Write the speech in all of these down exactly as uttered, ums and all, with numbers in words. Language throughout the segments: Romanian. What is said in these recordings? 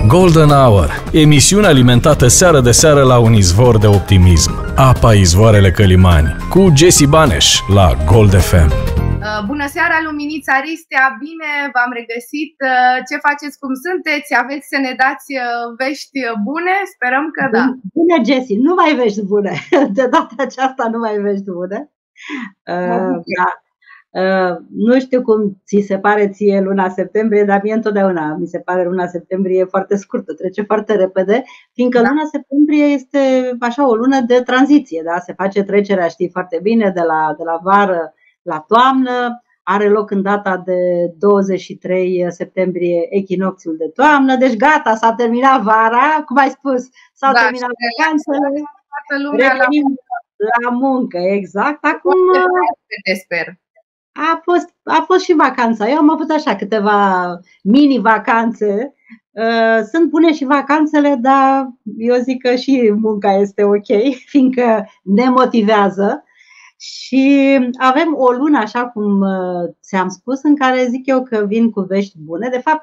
Golden Hour, emisiune alimentată seară de seară la un izvor de optimism. Apa izvoarele Călimani, cu Jesse Baneș la Gold F M. Bună seara, Luminița Ristea, bine v-am regăsit. Ce faceți, cum sunteți? Aveți să ne dați vești bune? Sperăm că da. Bună, Jesse, nu mai vești bune. De data aceasta nu mai vești bune. Uh, da. Uh, nu știu cum ți se pare ție luna septembrie, dar mie întotdeauna mi se pare luna septembrie foarte scurtă, trece foarte repede, fiindcă da. Luna septembrie este așa o lună de tranziție, da? Se face trecerea, știi foarte bine, de la, de la vară la toamnă, are loc în data de douăzeci și trei septembrie echinocțiul de toamnă, deci gata, s-a terminat vara, cum ai spus, s-au da, terminat vacanțele, revenim la, la muncă, exact. Acum te sper. A fost, a fost și vacanța. Eu am avut așa câteva mini-vacanțe. Sunt bune și vacanțele, dar eu zic că și munca este ok, fiindcă ne motivează. Și avem o lună, așa cum ți-am spus, în care zic eu că vin cu vești bune. De fapt,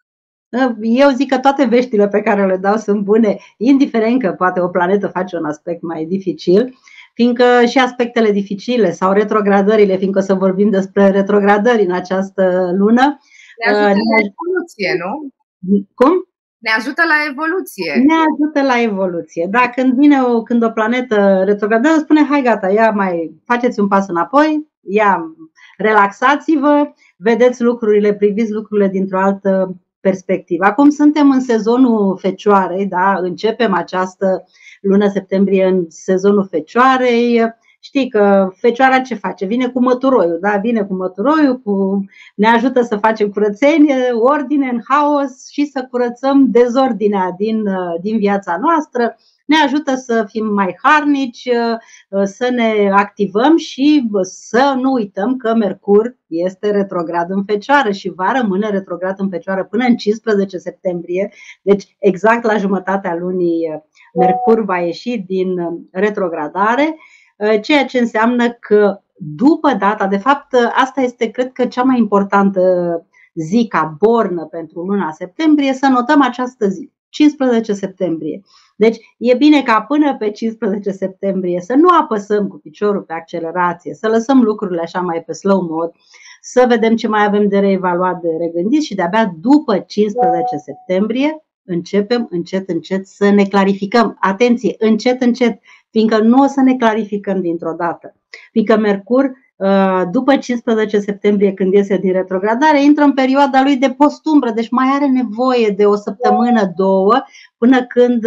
eu zic că toate veștile pe care le dau sunt bune, indiferent că poate o planetă face un aspect mai dificil. Fiindcă și aspectele dificile sau retrogradările, fiindcă o să vorbim despre retrogradări în această lună. Ne ajută uh, la evoluție, nu? Cum? Ne ajută la evoluție. Ne ajută la evoluție. Da, când vine o, când o planetă retrogradează, spune, hai gata, ia mai faceți un pas înapoi, ia relaxați-vă, vedeți lucrurile, priviți lucrurile dintr-o altă perspectivă. Acum suntem în sezonul Fecioarei, da, începem această lună septembrie în sezonul Fecioarei. Știi că Fecioara ce face? Vine cu măturoiul, da? Vine cu măturoiul, cu... ne ajută să facem curățenie, ordine în haos și să curățăm dezordinea din, din viața noastră. Ne ajută să fim mai harnici, să ne activăm și să nu uităm că Mercur este retrograd în Fecioară și va rămâne retrograd în Fecioară până în cincisprezece septembrie, deci exact la jumătatea lunii Mercur va ieși din retrogradare, ceea ce înseamnă că după data, de fapt asta este cred că cea mai importantă zi ca bornă pentru luna septembrie, să notăm această zi, cincisprezece septembrie. Deci e bine ca până pe cincisprezece septembrie să nu apăsăm cu piciorul pe accelerație, să lăsăm lucrurile așa mai pe slow mode, să vedem ce mai avem de reevaluat, de regândit și de-abia după cincisprezece septembrie începem încet, încet să ne clarificăm. Atenție, încet, încet, fiindcă nu o să ne clarificăm dintr-o dată. Fiindcă Mercur, după cincisprezece septembrie, când iese din retrogradare, intră în perioada lui de postumbră, deci mai are nevoie de o săptămână, două, până când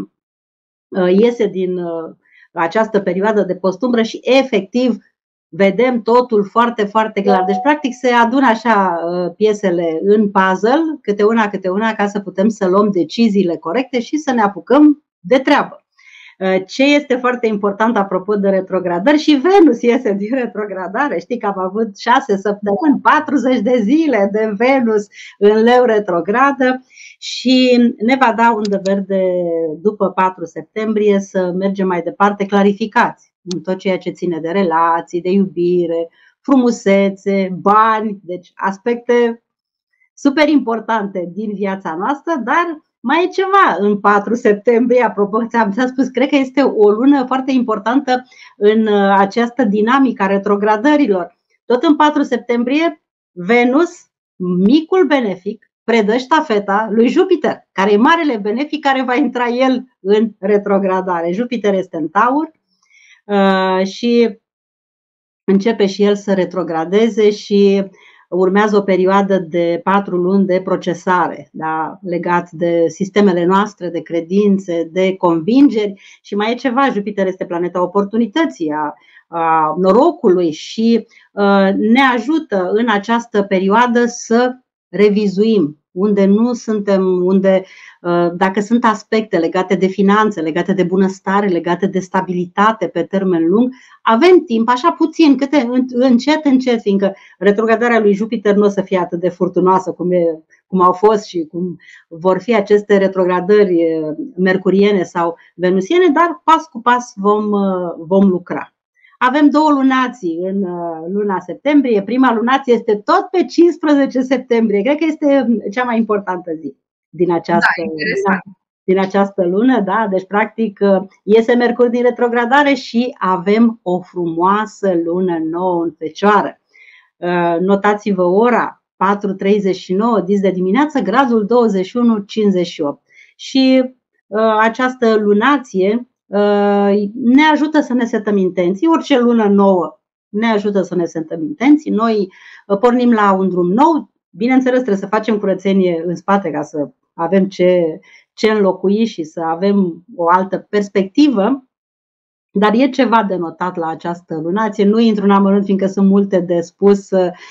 iese din această perioadă de postumbră și efectiv vedem totul foarte, foarte clar. Deci, practic, se adună așa piesele în puzzle, câte una, câte una, ca să putem să luăm deciziile corecte și să ne apucăm de treabă. Ce este foarte important apropo de retrogradări, și Venus iese din retrogradare. Știi că am avut șase săptămâni, patruzeci de zile de Venus în leu retrogradă și ne va da undă verde după patru septembrie să mergem mai departe clarificați în tot ceea ce ține de relații, de iubire, frumusețe, bani, deci aspecte super importante din viața noastră, dar mai e ceva în patru septembrie, apropo, ți-am spus, cred că este o lună foarte importantă în această dinamică a retrogradărilor. Tot în patru septembrie, Venus, micul benefic, predă ștafeta lui Jupiter, care e marele benefic, care va intra el în retrogradare. Jupiter este în Taur și începe și el să retrogradeze și urmează o perioadă de patru luni de procesare, da, legat de sistemele noastre, de credințe, de convingeri și mai e ceva, Jupiter este planeta oportunității, a, a norocului și a, ne ajută în această perioadă să revizuim unde nu suntem, unde dacă sunt aspecte legate de finanțe, legate de bunăstare, legate de stabilitate pe termen lung, avem timp, așa puțin, câte încet, încet, fiindcă retrogradarea lui Jupiter nu o să fie atât de furtunoasă cum, e, cum au fost și cum vor fi aceste retrogradări mercuriene sau venusiene, dar pas cu pas vom, vom lucra. Avem două lunații în luna septembrie. Prima lunație este tot pe cincisprezece septembrie. Cred că este cea mai importantă zi. din această, da, interesant. din, din această lună. Da? Deci, practic, iese Mercur din retrogradare și avem o frumoasă lună nouă în Fecioară. Notați-vă ora, patru treizeci și nouă dis de dimineață, gradul douăzeci și unu cincizeci și opt. Și uh, această lunație uh, ne ajută să ne setăm intenții. Orice lună nouă ne ajută să ne setăm intenții. Noi uh, pornim la un drum nou. Bineînțeles, trebuie să facem curățenie în spate ca să avem ce, ce înlocui și să avem o altă perspectivă. Dar e ceva de notat la această lunație. Nu intru în amănunt, fiindcă sunt multe de spus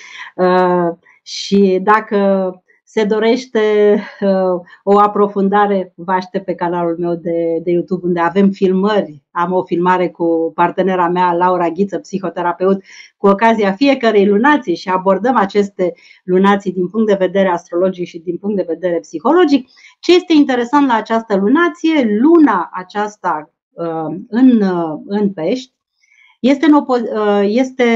uh, și dacă se dorește uh, o aprofundare, vă aștept pe canalul meu de, de YouTube, unde avem filmări. Am o filmare cu partenera mea, Laura Ghiță, psihoterapeut, cu ocazia fiecărei lunații și abordăm aceste lunații din punct de vedere astrologic și din punct de vedere psihologic. Ce este interesant la această lunație, luna aceasta în, în Pești, este, în este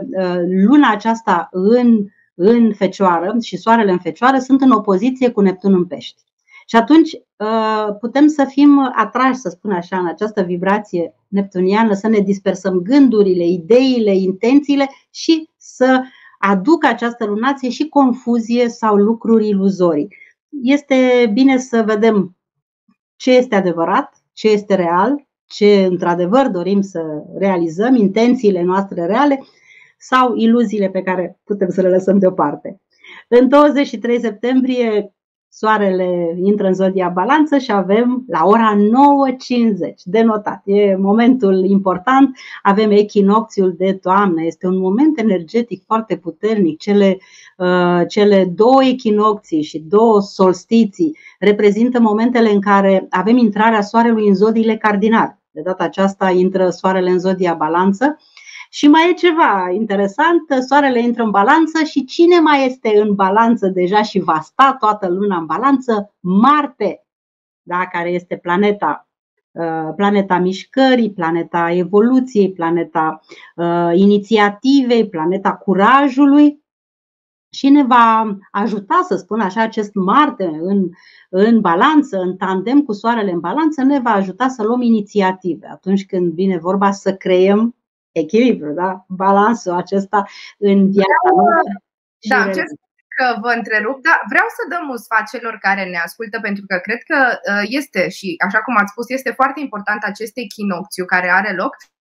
luna aceasta în, în Fecioară și soarele în Fecioară sunt în opoziție cu Neptun în Pești. Și atunci putem să fim atrași, să spun așa, în această vibrație neptuniană, să ne dispersăm gândurile, ideile, intențiile și să aducă această lunație și confuzie sau lucruri iluzorii. Este bine să vedem ce este adevărat, ce este real, ce într-adevăr dorim să realizăm, intențiile noastre reale sau iluziile pe care putem să le lăsăm deoparte. În douăzeci și trei septembrie soarele intră în zodia Balanță și avem la ora nouă cincizeci de notat. E momentul important, avem echinocțiul de toamnă, este un moment energetic foarte puternic. Cele, uh, cele două echinocții și două solstiții reprezintă momentele în care avem intrarea soarelui în zodiile cardinale. De data aceasta intră soarele în zodia Balanță. Și mai e ceva interesant, soarele intră în Balanță și cine mai este în Balanță deja și va sta toată luna în Balanță? Marte, da? Care este planeta, planeta mișcării, planeta evoluției, planeta uh, inițiativei, planeta curajului și ne va ajuta, să spun așa, acest Marte în, în Balanță, în tandem cu soarele în Balanță, ne va ajuta să luăm inițiative atunci când vine vorba să creăm echilibru, da? Balansul acesta în viața noastră. Da, cer că vă întrerup, dar vreau să dăm un sfat celor care ne ascultă, pentru că cred că este și, așa cum ați spus, este foarte important acest echinocțiu care are loc.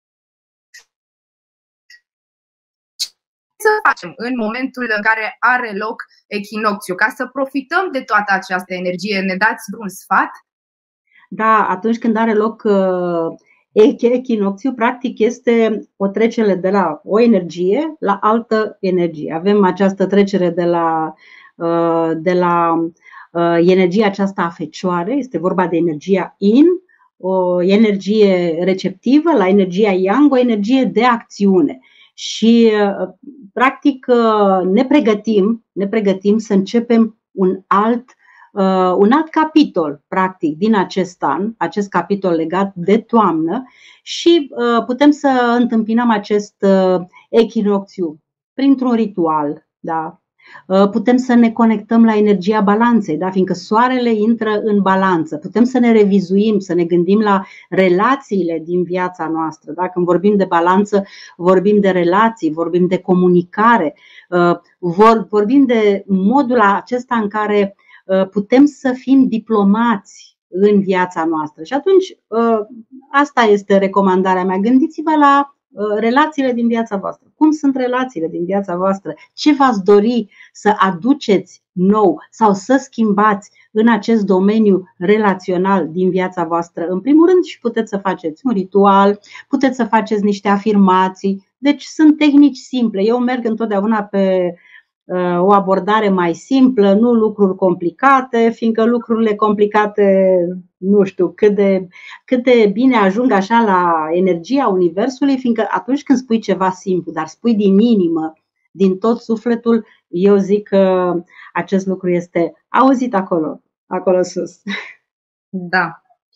Ce să facem în momentul în care are loc echinocțiu, ca să profităm de toată această energie? Ne dați un sfat? Da, atunci când are loc uh, echinocțiu, practic este o trecere de la o energie la altă energie. Avem această trecere de la, de la energia aceasta a Fecioare, este vorba de energia Yin, o energie receptivă, la energia Yang, o energie de acțiune. Și practic ne pregătim, ne pregătim să începem un alt Uh, un alt capitol, practic, din acest an, acest capitol legat de toamnă și uh, putem să întâmpinăm acest uh, echinocțiu printr-un ritual, da? Uh, putem să ne conectăm la energia balanței, da? Fiindcă soarele intră în balanță, putem să ne revizuim, să ne gândim la relațiile din viața noastră, da? Când vorbim de balanță, vorbim de relații, vorbim de comunicare, uh, vor, vorbim de modul acesta în care putem să fim diplomați în viața noastră. Și atunci, asta este recomandarea mea. Gândiți-vă la relațiile din viața voastră. Cum sunt relațiile din viața voastră? Ce v-ați dori să aduceți nou sau să schimbați în acest domeniu relațional din viața voastră? În primul rând, și puteți să faceți un ritual, puteți să faceți niște afirmații. Deci sunt tehnici simple. Eu merg întotdeauna pe o abordare mai simplă, nu lucruri complicate, fiindcă lucrurile complicate, nu știu cât de, cât de bine ajung așa la energia Universului, fiindcă atunci când spui ceva simplu, dar spui din inimă, din tot sufletul, eu zic că acest lucru este auzit acolo, acolo sus. Da.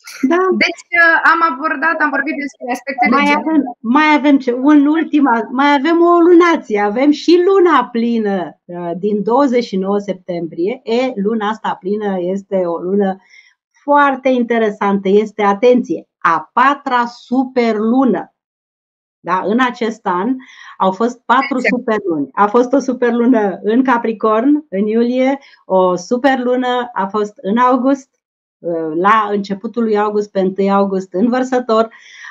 Da. Deci am abordat, am vorbit despre aspectele mai avem, mai avem ce, un ultim, mai avem o lunație, avem și luna plină din douăzeci și nouă septembrie. E, luna asta plină este o lună foarte interesantă, este, atenție, a patra superlună. Da? În acest an au fost patru superluni. A fost o superlună în Capricorn, în iulie, o superlună a fost în august, la începutul lui august, pe întâi august, în Vărsător.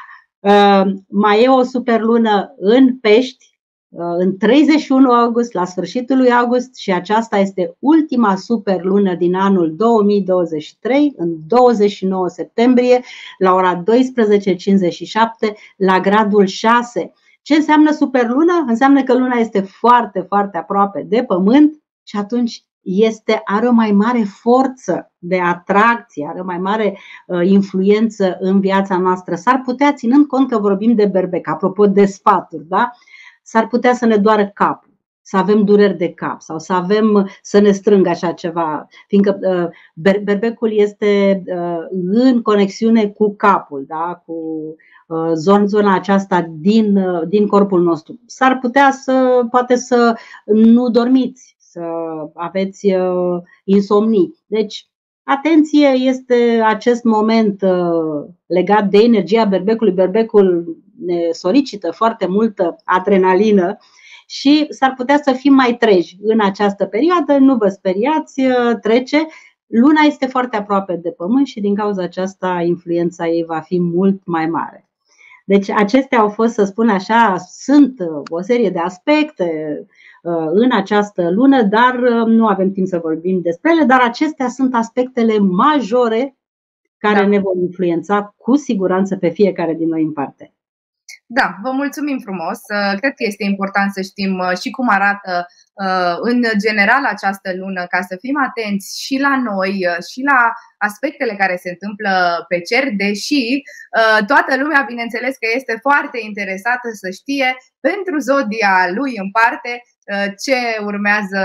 Mai e o superlună în Pești, în treizeci și unu august, la sfârșitul lui august, și aceasta este ultima superlună din anul două mii douăzeci și trei, în douăzeci și nouă septembrie, la ora douăsprezece cincizeci și șapte, la gradul șase. Ce înseamnă superlună? Înseamnă că luna este foarte, foarte aproape de Pământ și atunci este, are o mai mare forță de atracție, are o mai mare uh, influență în viața noastră. S-ar putea, ținând cont că vorbim de berbec, apropo de sfaturi, da? S-ar putea să ne doară capul, să avem dureri de cap sau să avem, să ne strângă așa ceva, fiindcă uh, berbecul este uh, în conexiune cu capul, da? Cu uh, zona, zona aceasta din, uh, din corpul nostru. S-ar putea să, poate să nu dormiți, să aveți uh, insomnii. Deci, atenție, este acest moment uh, legat de energia berbecului. Berbecul ne solicită foarte multă adrenalină și s-ar putea să fim mai treji în această perioadă. Nu vă speriați, uh, trece. Luna este foarte aproape de Pământ și din cauza aceasta influența ei va fi mult mai mare. Deci acestea au fost, să spun așa, sunt o serie de aspecte în această lună, dar nu avem timp să vorbim despre ele, dar acestea sunt aspectele majore care da. ne vor influența cu siguranță pe fiecare din noi în parte. Da, vă mulțumim frumos. Cred că este important să știm și cum arată în general această lună, ca să fim atenți și la noi și la aspectele care se întâmplă pe cer, deși toată lumea, bineînțeles că este foarte interesată să știe pentru zodia lui în parte ce urmează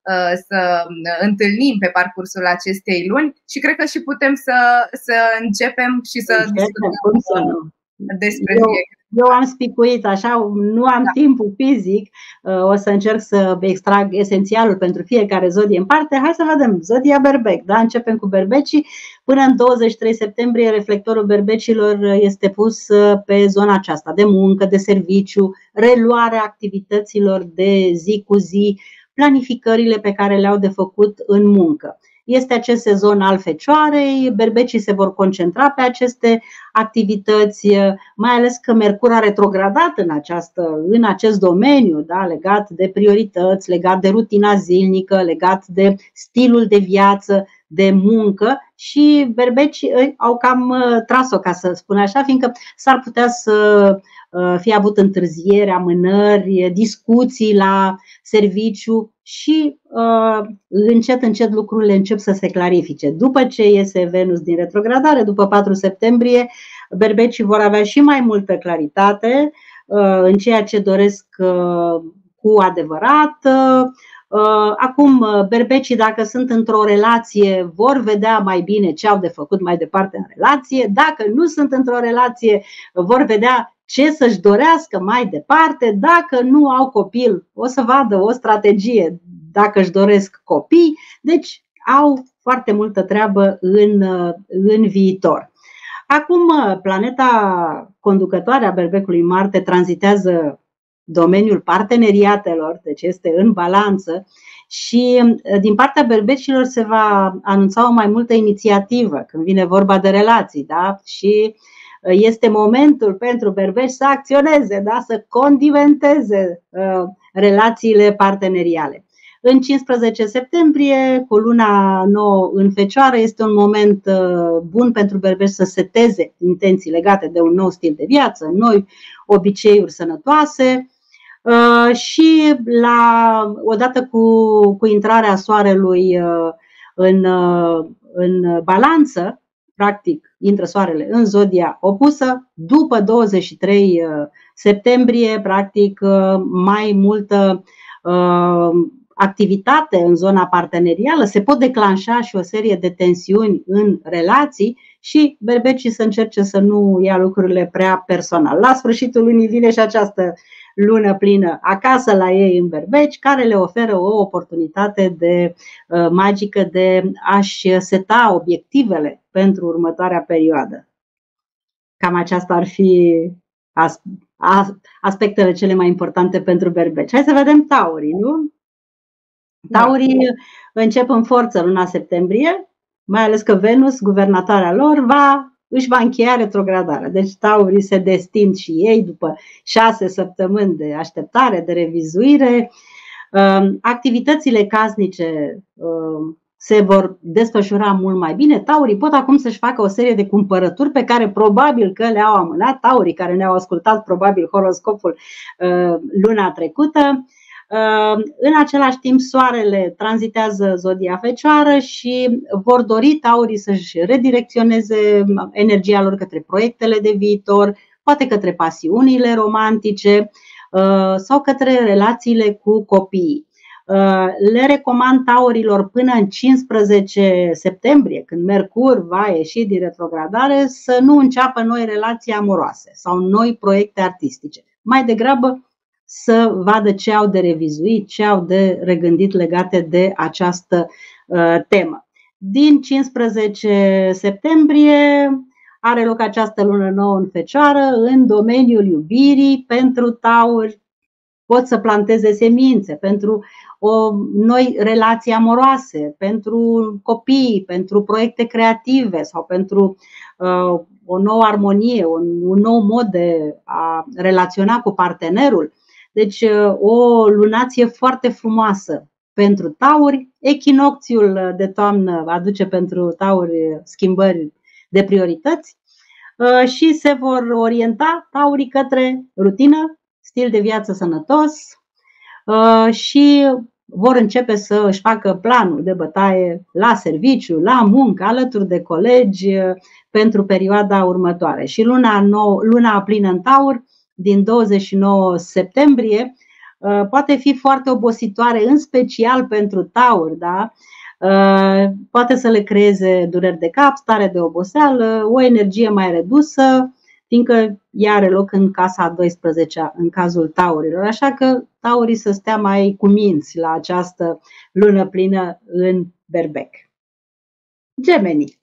să întâlnim pe parcursul acestei luni și cred că și putem să, să începem și să discutăm despre eu, eu am spicuit așa, nu am da. timpul fizic, o să încerc să extrag esențialul pentru fiecare zodie în parte. Hai să vedem, zodia berbec, da? Începem cu berbecii. Până în douăzeci și trei septembrie reflectorul berbecilor este pus pe zona aceasta de muncă, de serviciu, reluarea activităților de zi cu zi, planificările pe care le-au de făcut în muncă. Este acest sezon al Fecioarei, berbecii se vor concentra pe aceste activități, mai ales că Mercur a retrogradat în, această, în acest domeniu, da, legat de priorități, legat de rutina zilnică, legat de stilul de viață, de muncă, și berbecii au cam tras-o, ca să spun așa, fiindcă s-ar putea să fie avut întârzieri, amânări, discuții la serviciu și uh, încet, încet lucrurile încep să se clarifice. După ce iese Venus din retrogradare, după patru septembrie, berbecii vor avea și mai multă claritate uh, în ceea ce doresc uh, cu adevărat. Uh, acum, berbecii, dacă sunt într-o relație, vor vedea mai bine ce au de făcut mai departe în relație. Dacă nu sunt într-o relație, vor vedea ce să-și dorească mai departe. Dacă nu au copil, o să vadă o strategie dacă își doresc copii. Deci au foarte multă treabă în, în viitor. Acum, planeta conducătoare a berbecului Marte tranzitează domeniul parteneriatelor, deci este în balanță, și din partea berbecilor se va anunța o mai multă inițiativă când vine vorba de relații, da? Și este momentul pentru berbeci să acționeze, da? Să condimenteze uh, relațiile parteneriale. În cincisprezece septembrie, cu luna nouă în Fecioară, este un moment uh, bun pentru berbeci să seteze intenții legate de un nou stil de viață, noi obiceiuri sănătoase. Uh, și la, odată cu, cu intrarea soarelui uh, în, uh, în balanță, practic intră soarele în zodia opusă, după douăzeci și trei septembrie, practic mai multă uh, activitate în zona partenerială, se pot declanșa și o serie de tensiuni în relații și berbecii să încerce să nu ia lucrurile prea personal. La sfârșitul lunii vine și această lună plină acasă la ei în berbeci, care le oferă o oportunitate de, uh, magică de a-și seta obiectivele pentru următoarea perioadă. Cam aceasta ar fi as, as, aspectele cele mai importante pentru berbeci. Hai să vedem taurii, nu? Taurii încep în forță luna septembrie, mai ales că Venus, guvernatoarea lor, va, își va încheia retrogradarea. Deci taurii se destind și ei după șase săptămâni de așteptare, de revizuire. Activitățile casnice se vor desfășura mult mai bine. Taurii pot acum să-și facă o serie de cumpărături pe care probabil că le-au amânat. Taurii care ne-au ascultat probabil horoscopul luna trecută. În același timp, soarele tranzitează zodia Fecioară și vor dori taurii să-și redirecționeze energia lor către proiectele de viitor, poate către pasiunile romantice sau către relațiile cu copiii. Le recomand taurilor până în cincisprezece septembrie, când Mercur va ieși din retrogradare, să nu înceapă noi relații amoroase sau noi proiecte artistice. Mai degrabă să vadă ce au de revizuit, ce au de regândit legate de această uh, temă. Din cincisprezece septembrie are loc această lună nouă în Fecioară, în domeniul iubirii. Pentru tauri pot să planteze semințe pentru o noi relații amoroase, pentru copii, pentru proiecte creative sau pentru uh, o nouă armonie, un, un nou mod de a relaționa cu partenerul. Deci o lunație foarte frumoasă pentru tauri. Echinocțiul de toamnă aduce pentru tauri schimbări de priorități și se vor orienta taurii către rutină, stil de viață sănătos și vor începe să își facă planul de bătaie la serviciu, la muncă, alături de colegi pentru perioada următoare. Și luna, nou, luna plină în taur din douăzeci și nouă septembrie poate fi foarte obositoare, în special pentru tauri, da? Poate să le creeze dureri de cap, stare de oboseală, o energie mai redusă, fiindcă ea are loc în casa a douăsprezecea în cazul taurilor. Așa că taurii să stea mai cuminți la această lună plină în berbec. Gemenii.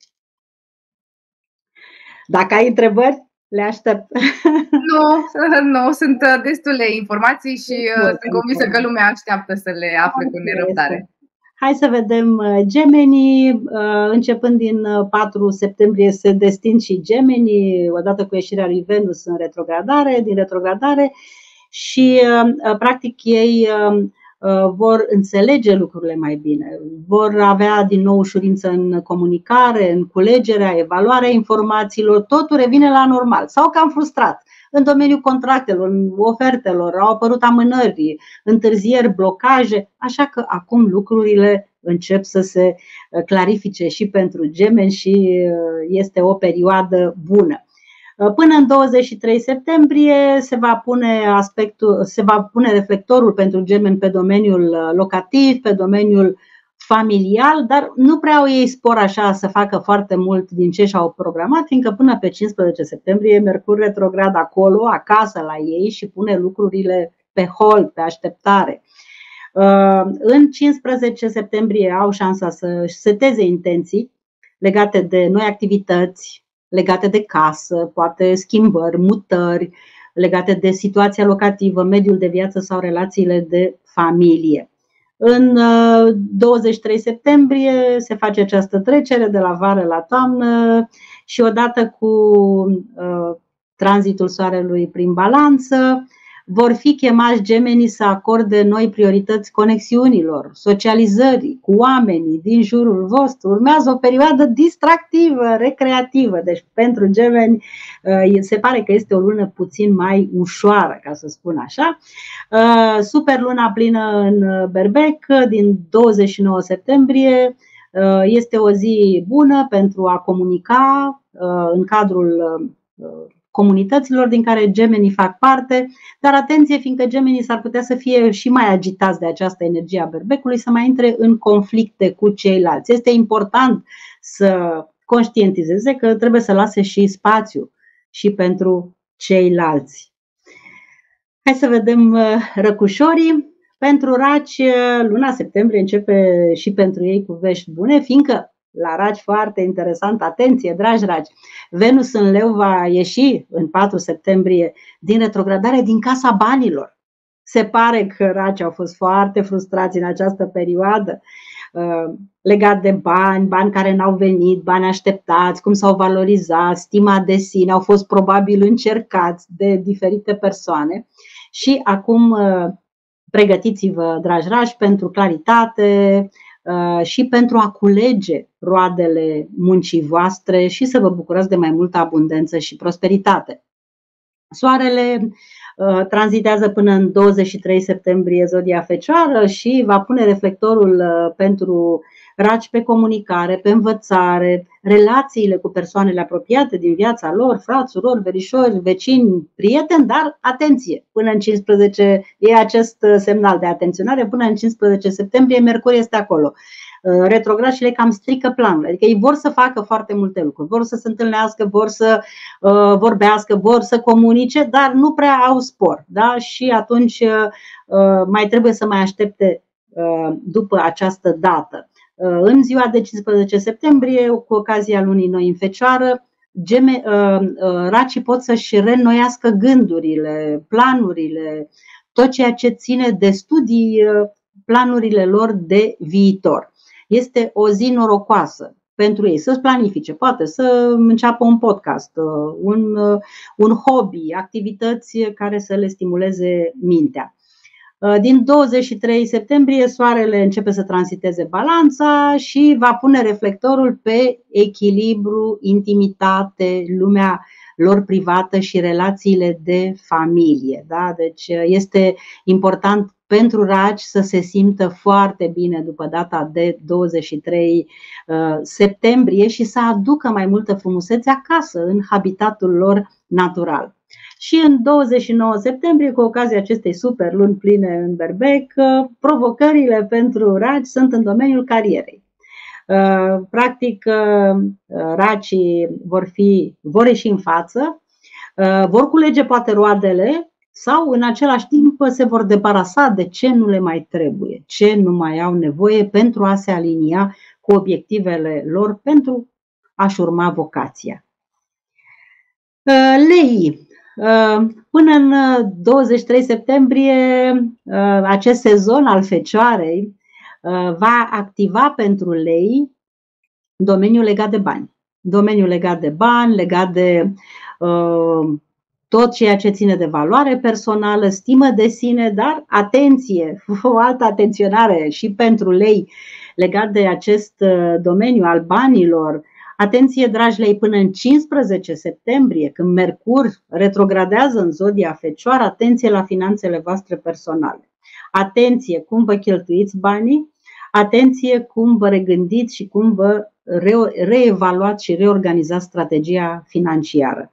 Dacă ai întrebări, le aștept. Nu, nu, sunt destule informații și nu, sunt convinsă că lumea așteaptă să le afle cu nerăbdare. Hai să vedem gemenii. Începând din patru septembrie se destind și gemenii, odată cu ieșirea lui Venus în retrogradare, din retrogradare și practic ei vor înțelege lucrurile mai bine, vor avea din nou ușurință în comunicare, în culegerea, evaluarea informațiilor, totul revine la normal. S-au cam frustrat în domeniul contractelor, în ofertelor, au apărut amânări, întârzieri, blocaje, așa că acum lucrurile încep să se clarifice și pentru gemeni și este o perioadă bună. Până în douăzeci și trei septembrie se va pune aspectul, se va pune reflectorul pentru gemeni pe domeniul locativ, pe domeniul familial, dar nu prea au ei spor așa să facă foarte mult din ce și-au programat, fiindcă până pe cincisprezece septembrie Mercur retrograd acolo, acasă la ei și pune lucrurile pe hold, pe așteptare. În cincisprezece septembrie au șansa să-și seteze intenții legate de noi activități, legate de casă, poate schimbări, mutări, legate de situația locativă, mediul de viață sau relațiile de familie. În douăzeci și trei septembrie se face această trecere de la vară la toamnă și odată cu tranzitul soarelui prin balanță vor fi chemați gemenii să acorde noi priorități conexiunilor, socializării cu oamenii din jurul vostru. Urmează o perioadă distractivă, recreativă. Deci pentru gemeni se pare că este o lună puțin mai ușoară, ca să spun așa. Super luna plină în berbec din douăzeci și nouă septembrie. Este o zi bună pentru a comunica în cadrul comunităților din care gemenii fac parte, dar atenție, fiindcă gemenii s-ar putea să fie și mai agitați de această energie a berbecului, să mai intre în conflicte cu ceilalți. Este important să conștientizeze că trebuie să lase și spațiu și pentru ceilalți. Hai să vedem răcușorii. Pentru raci, luna septembrie începe și pentru ei cu vești bune, fiindcă la raci, foarte interesant, atenție, dragi raci, Venus în Leu va ieși în patru septembrie din retrogradare din casa banilor. Se pare că racii au fost foarte frustrați în această perioadă, legat de bani, bani care n-au venit, bani așteptați, cum s-au valorizat, stima de sine, au fost probabil încercați de diferite persoane și acum pregătiți-vă, dragi raci, pentru claritate și pentru a culege roadele muncii voastre și să vă bucurați de mai multă abundență și prosperitate. Soarele tranzitează până în douăzeci și trei septembrie zodia Fecioară și va pune reflectorul pentru raci pe comunicare, pe învățare, relațiile cu persoanele apropiate din viața lor, frați, surori, verișori, vecini, prieteni, dar atenție, până în cincisprezece e acest semnal de atenționare, până în cincisprezece septembrie Mercur este acolo. Retrograd și le cam strică planul, adică ei vor să facă foarte multe lucruri, vor să se întâlnească, vor să uh, vorbească, vor să comunice, dar nu prea au spor, da? Și atunci uh, mai trebuie să mai aștepte uh, după această dată. Uh, în ziua de cincisprezece septembrie, cu ocazia lunii noi în Fecioară, geme, uh, uh, racii pot să-și reînnoiască gândurile, planurile, tot ceea ce ține de studii, uh, planurile lor de viitor. Este o zi norocoasă pentru ei să-și planifice, poate să înceapă un podcast, un, un hobby, activități care să le stimuleze mintea. Din douăzeci și trei septembrie soarele începe să transiteze balanța și va pune reflectorul pe echilibru, intimitate, lumea lor privată și relațiile de familie. Da? Deci este important pentru raci să se simtă foarte bine după data de douăzeci și trei septembrie și să aducă mai multă frumusețe acasă, în habitatul lor natural. Și în douăzeci și nouă septembrie, cu ocazia acestei super luni pline în Berbec, provocările pentru raci sunt în domeniul carierei. Practic, racii vor, fi, vor ieși în față, vor culege poate roadele sau în același timp se vor debarasa de ce nu le mai trebuie, ce nu mai au nevoie pentru a se alinia cu obiectivele lor, pentru a-și urma vocația. Leii. Până în douăzeci și trei septembrie, acest sezon al Fecioarei va activa pentru lei domeniul legat de bani. Domeniul legat de bani, legat de uh, tot ceea ce ține de valoare personală, stimă de sine, dar atenție, o altă atenționare și pentru lei legat de acest domeniu al banilor. Atenție, dragi lei, până în cincisprezece septembrie, când Mercur retrogradează în zodia Fecioară, atenție la finanțele voastre personale. Atenție cum vă cheltuiți banii, atenție cum vă regândiți și cum vă reevaluați și reorganizați strategia financiară.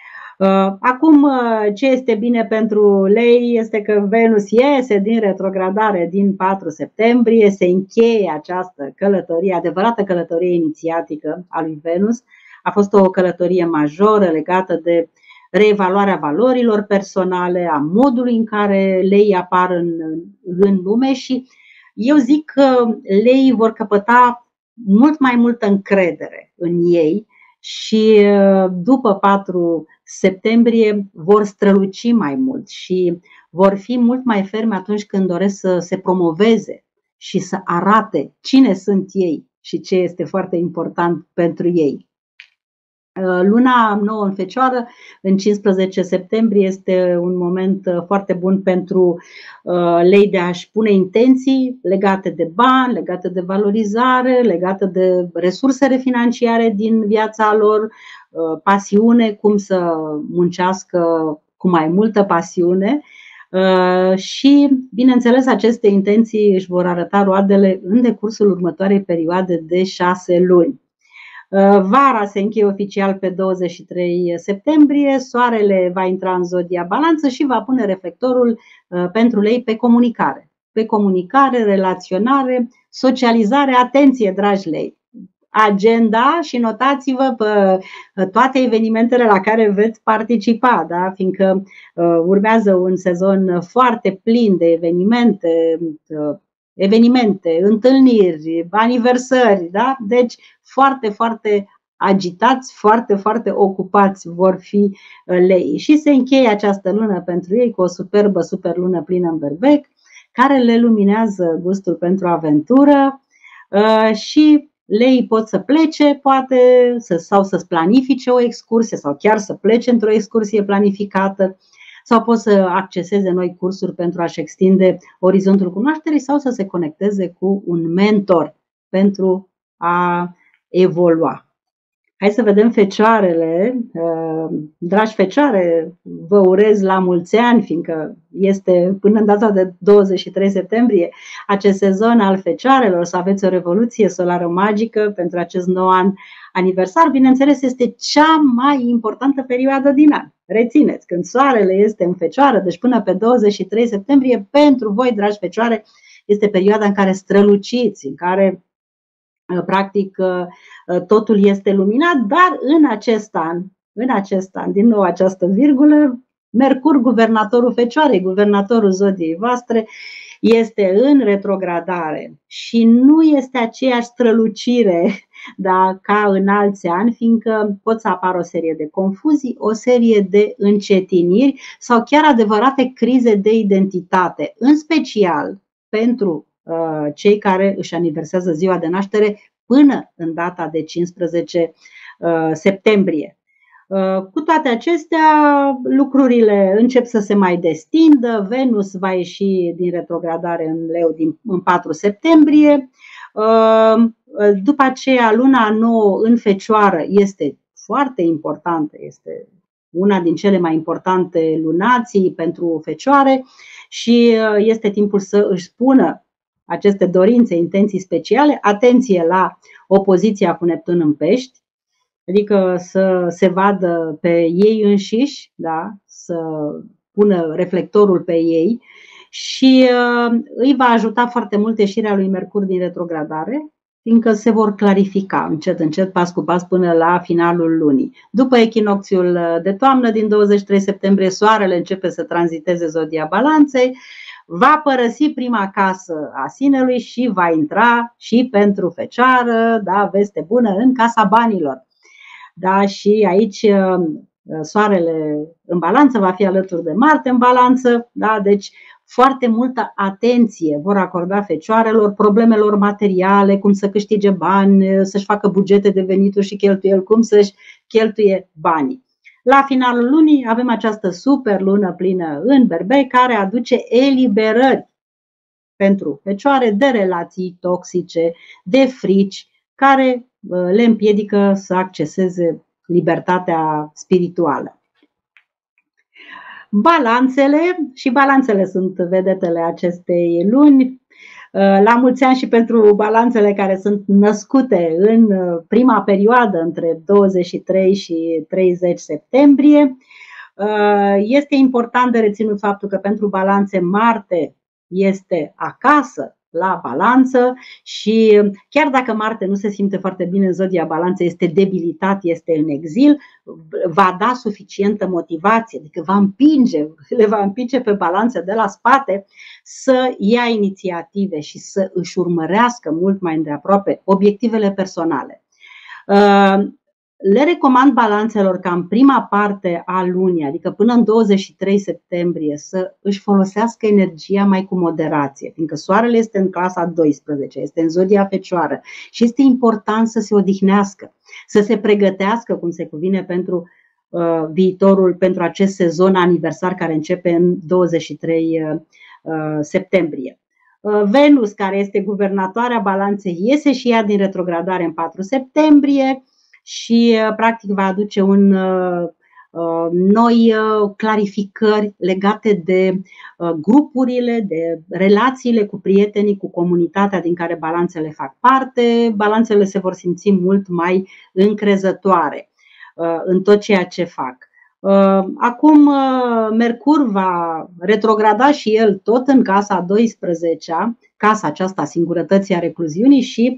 Acum, ce este bine pentru lei este că Venus iese din retrogradare din patru septembrie, se încheie această călătorie, adevărată călătorie inițiatică a lui Venus. A fost o călătorie majoră legată de reevaluarea valorilor personale, a modului în care lei apar în, în lume și eu zic că leii vor căpăta mult mai multă încredere în ei și după patru septembrie vor străluci mai mult și vor fi mult mai fermi atunci când doresc să se promoveze și să arate cine sunt ei și ce este foarte important pentru ei. Luna nouă în Fecioară, în cincisprezece septembrie, este un moment foarte bun pentru lei de a-și pune intenții legate de bani, legate de valorizare, legate de resursele financiare din viața lor, pasiune, cum să muncească cu mai multă pasiune și, bineînțeles, aceste intenții își vor arăta roadele în decursul următoarei perioade de șase luni. Vara se încheie oficial pe douăzeci și trei septembrie, soarele va intra în zodia Balanță și va pune reflectorul pentru lei pe comunicare. Pe comunicare, relaționare, socializare, atenție, dragi lei! agenda și notați-vă pe toate evenimentele la care veți participa, da? Fiindcă uh, urmează un sezon foarte plin de evenimente, uh, evenimente, întâlniri, aniversări, da? Deci foarte, foarte agitați, foarte, foarte ocupați vor fi leii. Și se încheie această lună pentru ei cu o superbă super lună plină în berbec, care le luminează gustul pentru aventură și leii pot să plece, poate, sau să-ți planifice o excursie sau chiar să plece într-o excursie planificată, sau pot să acceseze noi cursuri pentru a-și extinde orizontul cunoașterii sau să se conecteze cu un mentor pentru a evolua. Hai să vedem fecioarele. Dragi fecioare, vă urez la mulți ani, fiindcă este până în data de douăzeci și trei septembrie acest sezon al fecioarelor, să aveți o revoluție solară magică pentru acest nou an aniversar. Bineînțeles, este cea mai importantă perioadă din an. Rețineți, când soarele este în fecioară, deci până pe douăzeci și trei septembrie, pentru voi, dragi fecioare, este perioada în care străluciți, în care practic totul este luminat, dar în acest an, în acest an, din nou această virgulă, Mercur, guvernatorul Fecioarei, guvernatorul zodiei voastre, este în retrogradare și nu este aceeași strălucire, da, ca în alți ani, fiindcă pot să apară o serie de confuzii, o serie de încetiniri sau chiar adevărate crize de identitate, în special pentru cei care își aniversează ziua de naștere până în data de cincisprezece septembrie. Cu toate acestea, lucrurile încep să se mai destindă. Venus va ieși din retrogradare în Leu din, în patru septembrie. După aceea, luna nouă în Fecioară este foarte importantă, este una din cele mai importante lunații pentru Fecioare și este timpul să își spună aceste dorințe, intenții speciale. Atenție la opoziția cu Neptun în Pești, adică să se vadă pe ei înșiși, da? Să pună reflectorul pe ei și uh, îi va ajuta foarte mult ieșirea lui Mercur din retrogradare, fiindcă se vor clarifica încet, încet, pas cu pas, până la finalul lunii. După echinocțiul de toamnă din douăzeci și trei septembrie, soarele începe să tranziteze zodia Balanței, va părăsi prima casă a sinelui și va intra și pentru Fecioară, da, veste bună, în casa banilor. Da, și aici soarele în Balanță va fi alături de Marte în Balanță, da, deci foarte multă atenție vor acorda fecioarelor problemelor materiale, cum să câștige bani, să-și facă bugete de venituri și cheltuieli, cum să-și cheltuie banii. La finalul lunii avem această super lună plină în Berbec, care aduce eliberări pentru fecioare de relații toxice, de frici, care le împiedică să acceseze libertatea spirituală. Balanțele, și balanțele sunt vedetele acestei luni. La mulți ani și pentru balanțele care sunt născute în prima perioadă între douăzeci și trei și treizeci septembrie. Este important de reținut faptul că pentru balanțe Marte este acasă la Balanță și chiar dacă Marte nu se simte foarte bine în zodia Balanță, este debilitat, este în exil, va da suficientă motivație, adică va împinge, le va împinge pe Balanță de la spate să ia inițiative și să își urmărească mult mai îndeaproape obiectivele personale. Le recomand balanțelor ca în prima parte a lunii, adică până în douăzeci și trei septembrie, să își folosească energia mai cu moderație, fiindcă soarele este în clasa a doisprezecea, este în zodia Fecioară și este important să se odihnească, să se pregătească cum se cuvine pentru uh, viitorul, pentru acest sezon aniversar care începe în douăzeci și trei septembrie. Venus, care este guvernatoarea Balanței, iese și ea din retrogradare în patru septembrie și practic va aduce un noi clarificări legate de grupurile, de relațiile cu prietenii, cu comunitatea din care balanțele fac parte. Balanțele se vor simți mult mai încrezătoare în tot ceea ce fac. Acum Mercur va retrograda și el tot în casa a doisprezecea, casa aceasta a singurătății, a recluziunii, și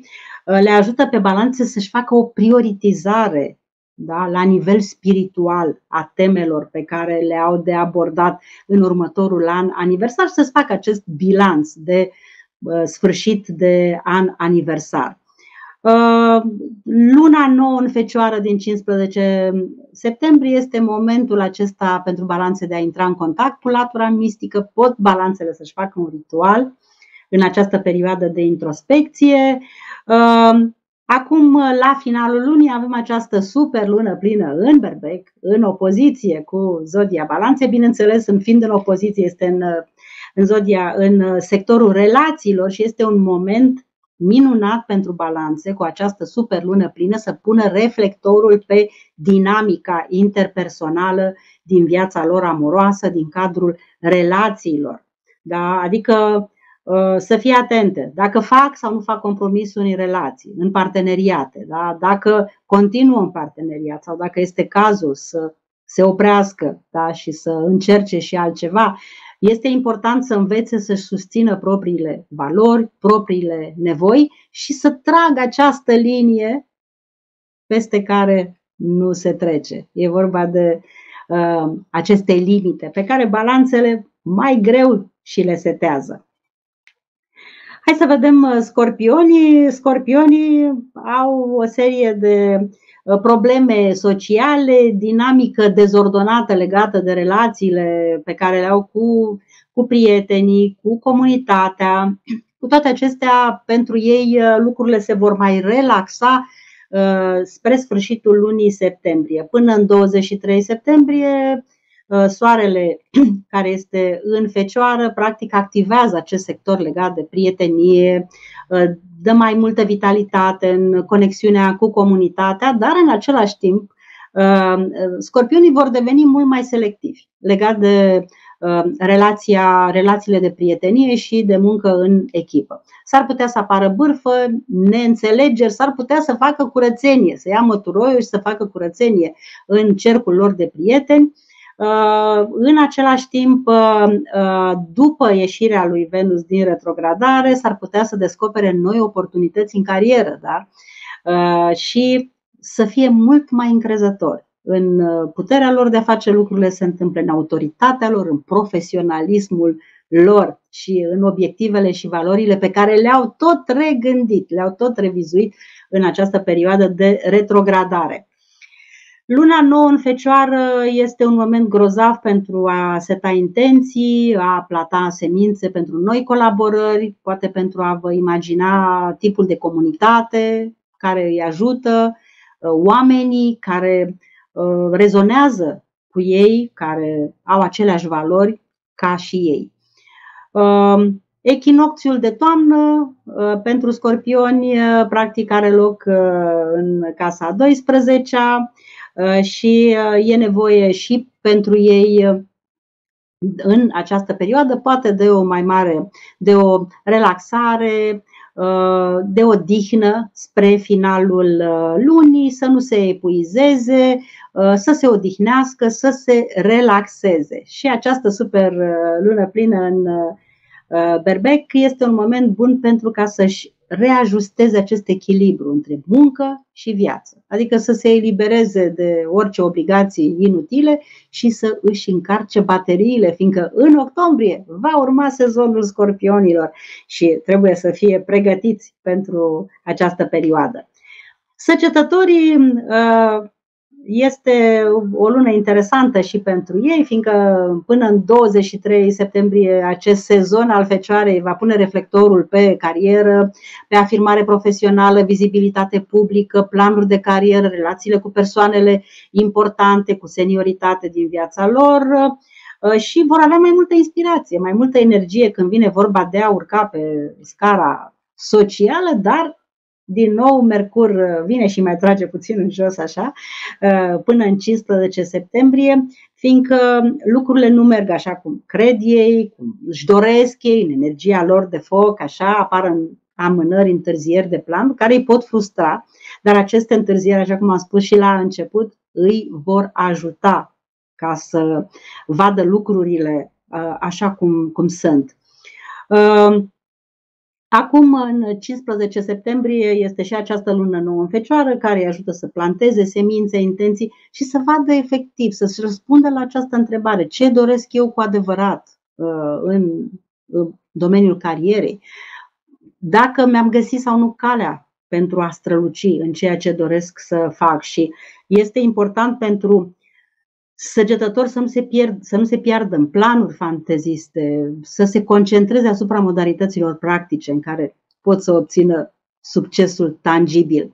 le ajută pe balanțe să-și facă o prioritizare, da, la nivel spiritual a temelor pe care le au de abordat în următorul an aniversar și să-și facă acest bilanț de uh, sfârșit de an aniversar. Uh, luna nouă în Fecioară din cincisprezece septembrie este momentul acesta pentru balanțe de a intra în contact cu latura mistică. Pot balanțele să-și facă un ritual în această perioadă de introspecție. Uh, Acum, la finalul lunii, avem această super lună plină în Berbec, în opoziție cu zodia Balanțe. Bineînțeles, în fiind în opoziție, este în, în zodia, în sectorul relațiilor și este un moment minunat pentru Balanțe, cu această super lună plină, să pună reflectorul pe dinamica interpersonală din viața lor amoroasă, din cadrul relațiilor. Da? Adică să fie atente dacă fac sau nu fac compromisuri în relații, în parteneriate, da? Dacă continuă în parteneriat sau dacă este cazul să se oprească, da? Și să încerce și altceva. Este important să învețe să-și susțină propriile valori, propriile nevoi și să tragă această linie peste care nu se trece. E vorba de uh, aceste limite pe care balanțele mai greu și le setează. Hai să vedem scorpionii. Scorpionii au o serie de probleme sociale, dinamică dezordonată legată de relațiile pe care le au cu, cu prietenii, cu comunitatea. Cu toate acestea, pentru ei lucrurile se vor mai relaxa uh, spre sfârșitul lunii septembrie. Până în douăzeci și trei septembrie, Soarele, care este în Fecioară, practic activează acest sector legat de prietenie, dă mai multă vitalitate în conexiunea cu comunitatea, dar în același timp scorpionii vor deveni mult mai selectivi legat de relația, relațiile de prietenie și de muncă în echipă. S-ar putea să apară bârfă, neînțelegeri, s-ar putea să facă curățenie, să ia măturoiul și să facă curățenie în cercul lor de prieteni. În același timp, după ieșirea lui Venus din retrogradare, s-ar putea să descopere noi oportunități în carieră, da? Și să fie mult mai încrezători în puterea lor de a face lucrurile să se întâmple, în autoritatea lor, în profesionalismul lor și în obiectivele și valorile pe care le-au tot regândit, le-au tot revizuit în această perioadă de retrogradare. Luna nouă în Fecioară este un moment grozav pentru a seta intenții, a planta semințe pentru noi colaborări, poate pentru a vă imagina tipul de comunitate care îi ajută, oamenii care rezonează cu ei, care au aceleași valori ca și ei. Echinocțiul de toamnă pentru scorpioni practic are loc în casa a douăsprezecea și e nevoie și pentru ei în această perioadă poate de o mai mare, de o relaxare, de o odihnă spre finalul lunii, să nu se epuizeze, să se odihnească, să se relaxeze. Și această super lună plină în Berbec este un moment bun pentru ca să-și reajusteze acest echilibru între muncă și viață. Adică să se elibereze de orice obligații inutile și să își încarce bateriile, fiindcă în octombrie va urma sezonul scorpionilor și trebuie să fie pregătiți pentru această perioadă. Săgetătorii, este o lună interesantă și pentru ei, fiindcă până în douăzeci și trei septembrie acest sezon al Fecioarei va pune reflectorul pe carieră, pe afirmare profesională, vizibilitate publică, planuri de carieră, relațiile cu persoanele importante, cu senioritate din viața lor și vor avea mai multă inspirație, mai multă energie când vine vorba de a urca pe scara socială, dar din nou Mercur vine și mai trage puțin în jos așa, până în cincisprezece septembrie, fiindcă lucrurile nu merg așa cum cred ei, cum își doresc ei, în energia lor de foc, așa apar în amânări, întârzieri de plan, care îi pot frustra, dar aceste întârzieri, așa cum am spus și la început, îi vor ajuta ca să vadă lucrurile așa cum, cum sunt. Acum, în cincisprezece septembrie, este și această lună nouă în Fecioară, care îi ajută să planteze semințe, intenții și să vadă efectiv, să-și răspundă la această întrebare. Ce doresc eu cu adevărat în domeniul carierei? Dacă mi-am găsit sau nu calea pentru a străluci în ceea ce doresc să fac. Și este important pentru săgetător să nu se, pierd, să nu se piardă în planuri fanteziste, să se concentreze asupra modalităților practice în care pot să obțină succesul tangibil.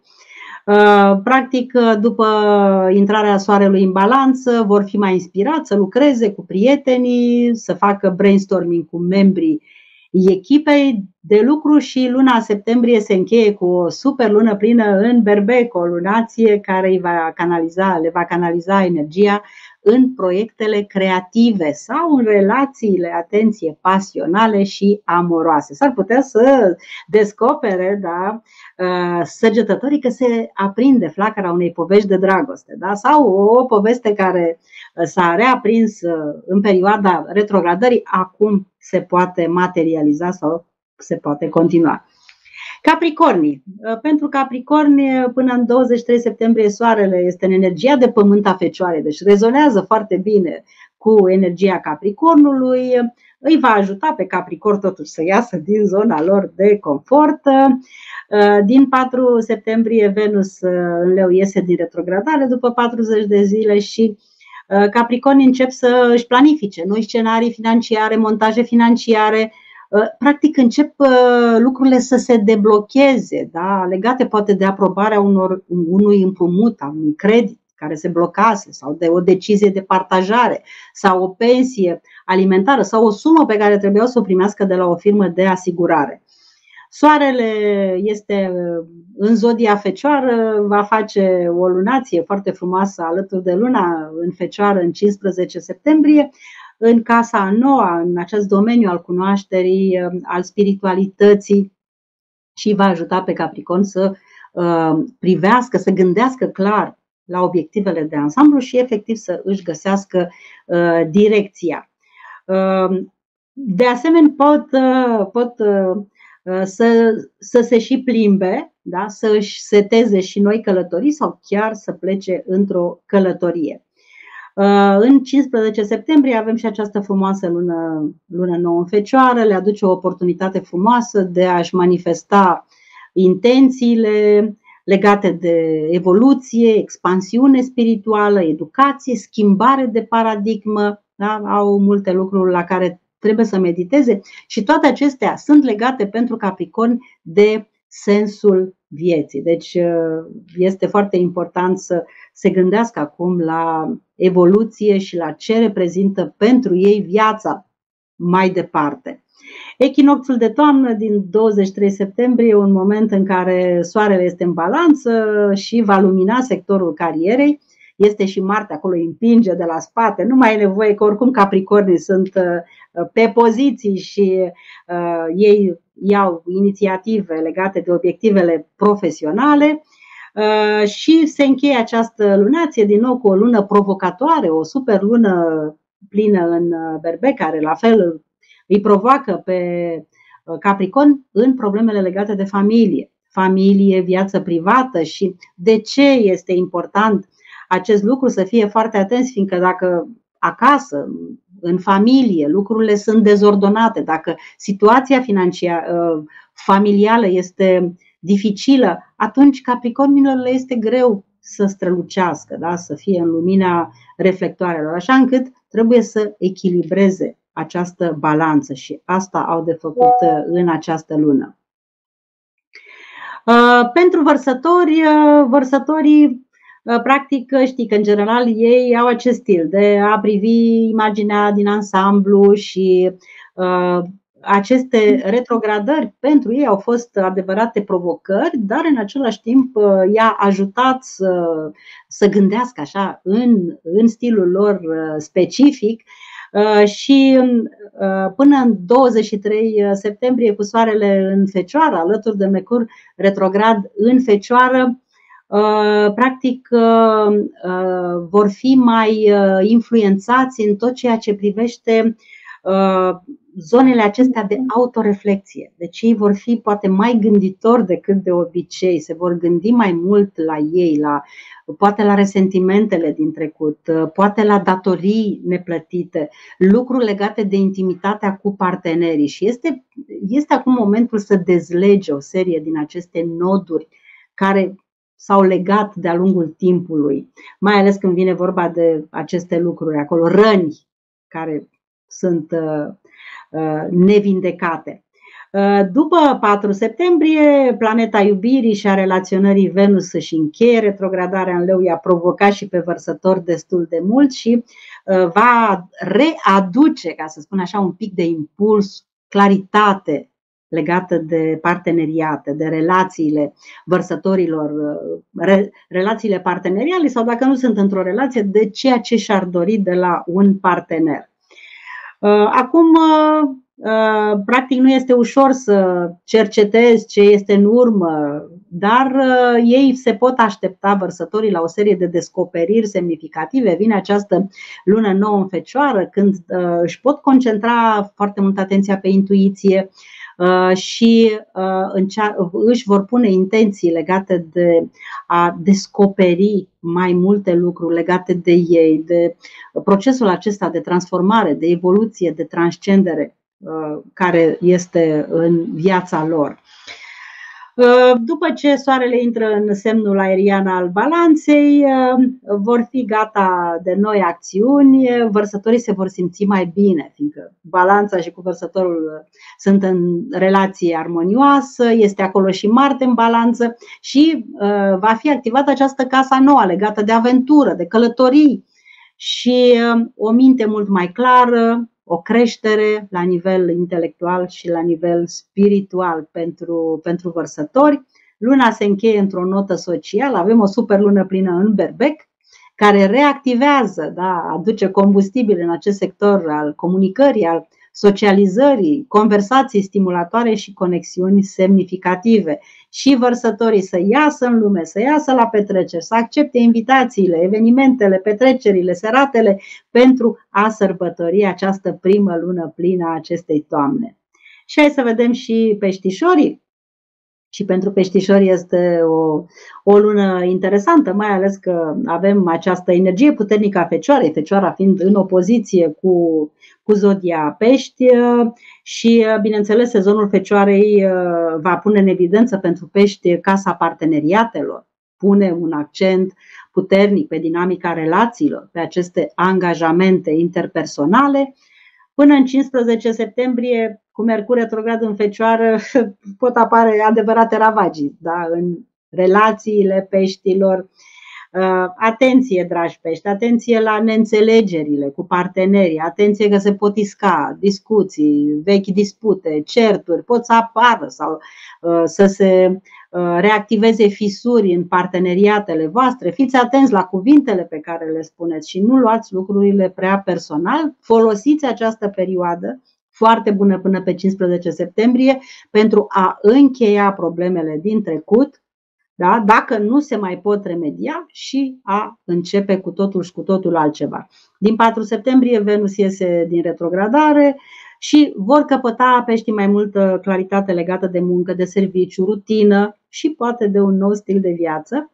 Practic, după intrarea soarelui în balanță, vor fi mai inspirați să lucreze cu prietenii, să facă brainstorming cu membrii echipei de lucru și luna septembrie se încheie cu o super lună plină în Berbec, o lunație care îi va canaliza, le va canaliza energia în proiectele creative sau în relațiile, atenție, pasionale și amoroase. S-ar putea să descopere, da, săgetătorii că se aprinde flacăra unei povești de dragoste, da? Sau o poveste care s-a reaprins în perioada retrogradării, acum se poate materializa sau se poate continua. Capricornii. Pentru Capricorni, până în douăzeci și trei septembrie, soarele este în energia de pământ a Fecioarei, deci rezonează foarte bine cu energia Capricornului, îi va ajuta pe Capricorn totuși să iasă din zona lor de confort. Din patru septembrie, Venus în Leu iese din retrogradare după patruzeci de zile și Capricornii încep să își planifice noi scenarii financiare, montaje financiare. Practic încep lucrurile să se deblocheze, da? Legate poate de aprobarea unor, unui împrumut, a unui credit care se blocase sau de o decizie de partajare sau o pensie alimentară sau o sumă pe care trebuiau să o primească de la o firmă de asigurare. Soarele este în zodia Fecioară, va face o lunație foarte frumoasă alături de luna în Fecioară în cincisprezece septembrie, în casa a noua, în acest domeniu al cunoașterii, al spiritualității și va ajuta pe Capricorn să uh, privească, să gândească clar la obiectivele de ansamblu și efectiv să își găsească uh, direcția. Uh, de asemenea, pot, uh, pot uh, să, să se și plimbe, da? Să își seteze și noi călătorii sau chiar să plece într-o călătorie. În cincisprezece septembrie avem și această frumoasă lună, lună nouă în Fecioară, le aduce o oportunitate frumoasă de a-și manifesta intențiile legate de evoluție, expansiune spirituală, educație, schimbare de paradigmă, da? Au multe lucruri la care trebuie să mediteze și toate acestea sunt legate pentru Capricorn de sensul vieții. Deci este foarte important să se gândească acum la evoluție și la ce reprezintă pentru ei viața mai departe. Echinocțiul de toamnă din douăzeci și trei septembrie, un moment în care soarele este în balanță și va lumina sectorul carierei. Este și Marte, acolo îi împinge de la spate, nu mai e nevoie că oricum Capricornii sunt pe poziții și uh, ei iau inițiative legate de obiectivele profesionale uh, și se încheie această lunație din nou cu o lună provocatoare, o super lună plină în Berbec, care la fel îi provoacă pe Capricorn în problemele legate de familie, familie, viață privată și de ce este important acest lucru, să fie foarte atenți, fiindcă dacă acasă, în familie, lucrurile sunt dezordonate, dacă situația financiară, familială este dificilă, atunci Capricornilor le este greu să strălucească, da? Să fie în lumina reflectoarelor, așa încât trebuie să echilibreze această balanță și asta au de făcut în această lună. Pentru vărsători, vărsătorii practic știi că în general ei au acest stil de a privi imaginea din ansamblu și uh, aceste retrogradări pentru ei au fost adevărate provocări, dar în același timp i-a ajutat să, să gândească așa în, în stilul lor specific uh, și uh, până în douăzeci și trei septembrie cu soarele în Fecioară, alături de Mercur retrograd în Fecioară, practic vor fi mai influențați în tot ceea ce privește zonele acestea de autoreflexie. Deci ei vor fi poate mai gânditori decât de obicei, se vor gândi mai mult la ei, la, poate la resentimentele din trecut, poate la datorii neplătite, lucruri legate de intimitatea cu partenerii. Și este, este acum momentul să dezlege o serie din aceste noduri care s-au legat de-a lungul timpului, mai ales când vine vorba de aceste lucruri acolo, răni care sunt uh, uh, nevindecate. Uh, după patru septembrie, planeta iubirii și a relaționării Venus își încheie retrogradarea în Leu, i-a provocat și pe Vărsători destul de mult și uh, va readuce, ca să spun așa, un pic de impuls, claritate legată de parteneriate, de relațiile vărsătorilor, re, relațiile parteneriale sau, dacă nu sunt într-o relație, de ceea ce și-ar dori de la un partener. Acum, practic nu este ușor să cercetezi ce este în urmă, dar ei se pot aștepta, vărsătorii, la o serie de descoperiri semnificative. Vine această lună nouă în Fecioară, când își pot concentra foarte mult atenția pe intuiție și își vor pune intenții legate de a descoperi mai multe lucruri legate de ei, de procesul acesta de transformare, de evoluție, de transcendere care este în viața lor. După ce soarele intră în semnul aerian al Balanței, vor fi gata de noi acțiuni, vărsătorii se vor simți mai bine, fiindcă Balanța și cu Vărsătorul sunt în relație armonioasă, este acolo și Marte în Balanță și va fi activată această casa nouă legată de aventură, de călătorii și o minte mult mai clară, o creștere la nivel intelectual și la nivel spiritual pentru, pentru vărsători. Luna se încheie într-o notă socială, avem o super lună plină în Berbec, care reactivează, da, aduce combustibil în acest sector al comunicării, al socializării, conversații stimulatoare și conexiuni semnificative. Și vărsătorii să iasă în lume, să iasă la petreceri, să accepte invitațiile, evenimentele, petrecerile, seratele pentru a sărbători această primă lună plină a acestei toamne. Și hai să vedem și peștișorii. Și pentru peștișori este o, o lună interesantă, mai ales că avem această energie puternică a Fecioarei, Fecioara fiind în opoziție cu, cu zodia Pești și, bineînțeles, sezonul Fecioarei va pune în evidență pentru Pești casa parteneriatelor, pune un accent puternic pe dinamica relațiilor, pe aceste angajamente interpersonale. Până în cincisprezece septembrie, cu Mercur retrograd în Fecioară, pot apare adevărate ravagii, da? În relațiile peștilor. Atenție, dragi pești, atenție la neînțelegerile cu partenerii, atenție că se pot isca discuții, vechi dispute, certuri, pot să apară sau să se reactiveze fisuri în parteneriatele voastre. Fiți atenți la cuvintele pe care le spuneți și nu luați lucrurile prea personal. Folosiți această perioadă foarte bună până pe cincisprezece septembrie pentru a încheia problemele din trecut, da? Dacă nu se mai pot remedia, și a începe cu totul și cu totul altceva. Din patru septembrie Venus iese din retrogradare și vor căpăta peștii mai multă claritate legată de muncă, de serviciu, rutină și poate de un nou stil de viață.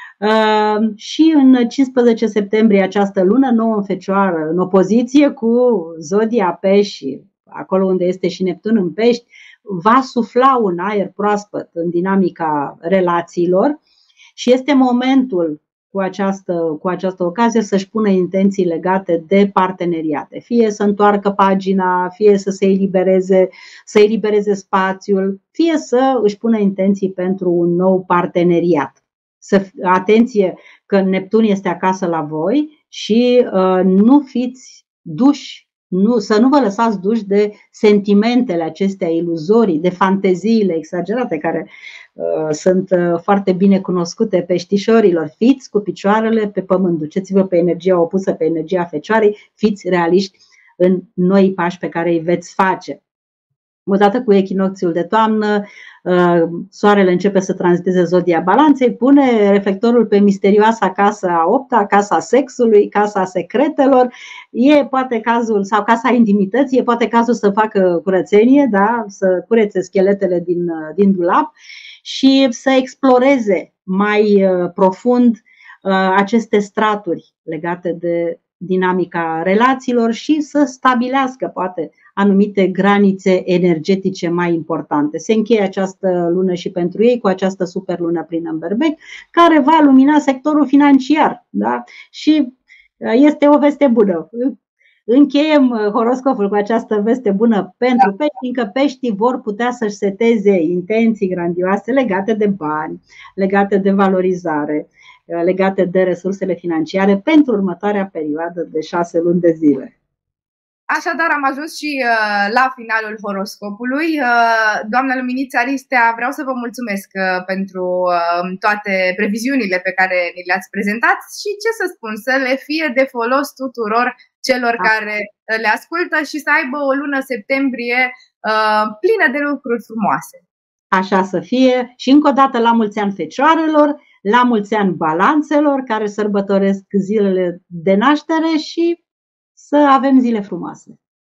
Uh, și în cincisprezece septembrie această lună nouă în Fecioară, în opoziție cu zodia Pești, acolo unde este și Neptun în Pești, va sufla un aer proaspăt în dinamica relațiilor și este momentul cu această, cu această ocazie să-și pună intenții legate de parteneriate. Fie să întoarcă pagina, fie să se elibereze, să elibereze spațiul, fie să își pună intenții pentru un nou parteneriat. Să, atenție că Neptun este acasă la voi și uh, nu fiți duși, nu, să nu vă lăsați duși de sentimentele acestea iluzorii, de fanteziile exagerate care uh, sunt uh, foarte bine cunoscute peștișorilor. Fiți cu picioarele pe pământ, duceți-vă pe energia opusă, pe energia Fecioarei, fiți realiști în noi pași pe care îi veți face. Odată cu echinocțiul de toamnă, soarele începe să tranziteze zodia Balanței, pune reflectorul pe misterioasa casă a opta, casa sexului, casa secretelor. E poate cazul, sau casa intimității, e poate cazul să facă curățenie, da? Să curețe scheletele din, din dulap și să exploreze mai profund aceste straturi legate de dinamica relațiilor și să stabilească poate anumite granițe energetice mai importante. Se încheie această lună și pentru ei cu această superlună plină în Berbec, care va lumina sectorul financiar. Da? Și este o veste bună. Încheiem horoscopul cu această veste bună pentru da. pești, fiindcă peștii vor putea să-și seteze intenții grandioase legate de bani, legate de valorizare, legate de resursele financiare pentru următoarea perioadă de șase luni de zile. Așadar, am ajuns și uh, la finalul horoscopului. Uh, doamna Luminița Ristea, vreau să vă mulțumesc uh, pentru uh, toate previziunile pe care ni le-ați prezentat și, ce să spun, să le fie de folos tuturor celor da. care le ascultă și să aibă o lună septembrie uh, plină de lucruri frumoase. Așa să fie și încă o dată la mulți ani Fecioarelor, la mulți ani Balanțelor care sărbătoresc zilele de naștere și să avem zile frumoase.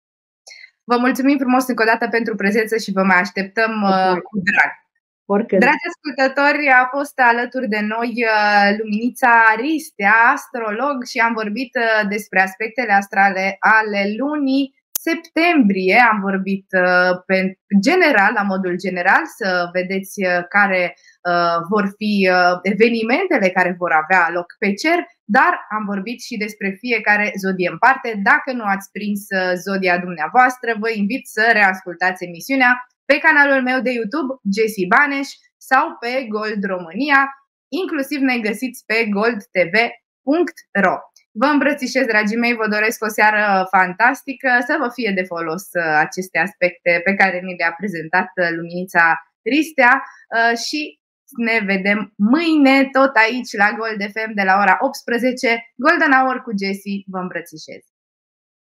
Vă mulțumim frumos încă o dată pentru prezență și vă mai așteptăm uh, cu drag. Oricând. Dragi ascultători, a fost alături de noi uh, Luminița Ristea, astrolog, și am vorbit uh, despre aspectele astrale ale lunii septembrie. Am vorbit uh, pe general, la modul general, să vedeți uh, care uh, vor fi uh, evenimentele care vor avea loc pe cer, dar am vorbit și despre fiecare zodie în parte. Dacă nu ați prins uh, zodia dumneavoastră, vă invit să reascultați emisiunea pe canalul meu de YouTube, Jessie Baneș, sau pe Gold România. Inclusiv ne găsiți pe gold t v punct ro. Vă îmbrățișez, dragii mei, vă doresc o seară fantastică, să vă fie de folos aceste aspecte pe care ni le-a prezentat Luminița Ristea și ne vedem mâine tot aici la Gold F M de la ora optsprezece. Golden Hour cu Jessie, vă îmbrățișez!